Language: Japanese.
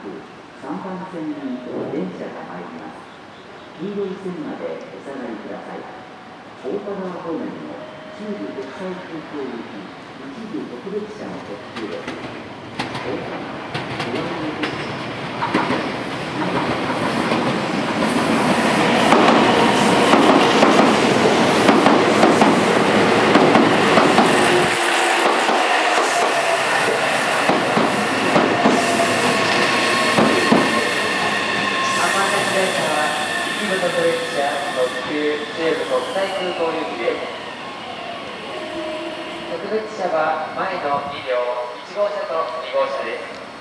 3番線に電車が参ります。黄色い線までお下がりください。大田川方面の中部国際空港行き一部特別車の特急です。大田川上野です。 特別車は前の2両1号車と2号車です。